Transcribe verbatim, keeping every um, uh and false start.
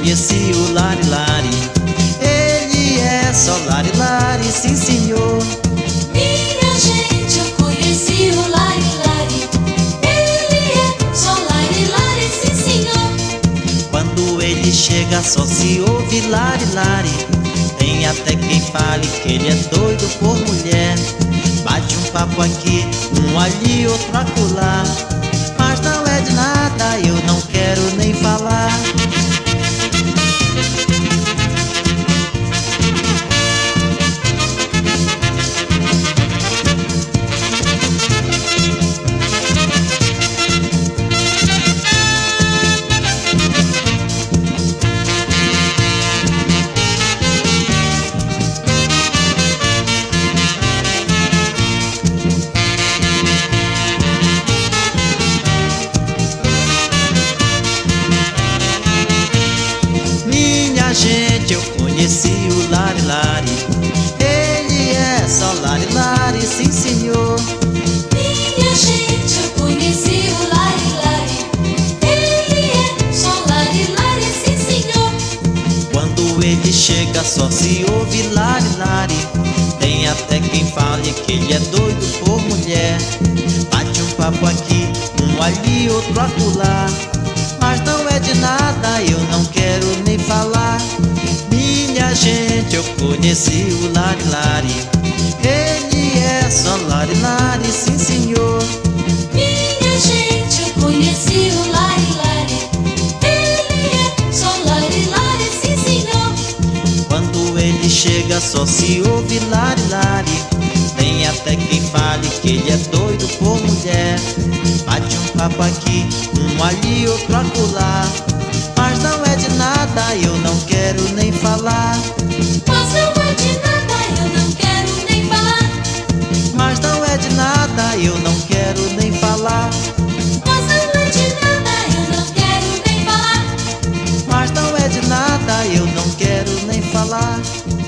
conheci o Lari Lari. Ele é só Lari Lari, sim senhor. Minha gente, eu conheci o Lari Lari. Ele é só Lari Lari, sim senhor. Quando ele chega só se ouve Lari Lari. Tem até quem fale que ele é doido por mulher. Bate um papo aqui, um ali, outro acolá. Mas não é de nada, eu não quero nem falar. Gente, eu conheci o Lari Lari. Ele é só Lari Lari, sim senhor. Minha gente, eu conheci o Lari Lari. Ele é só Lari Lari, sim senhor. Quando ele chega só se ouve Lari Lari. Tem até quem fale que ele é doido por mulher. Bate um papo aqui, um ali, outro acolá. Mas não é de nada, eu não quero nem falar. Minha gente, eu conheci o Lari Lari. Ele é só Lari Lari, sim senhor. Minha gente, eu conheci o Lari Lari. Ele é só Lari Lari, sim senhor. Quando ele chega só se ouve Lari Lari. Tem até quem fale que ele é doido por mulher. Bate um papo aqui, um ali, outro acolá. Mas não é de nada, eu não quero nem falar. Mas não é de nada, eu não quero nem falar. Mas não é de nada, eu não quero nem falar. Mas não é de nada, eu não quero nem falar. Mas não é de nada, eu não quero nem falar.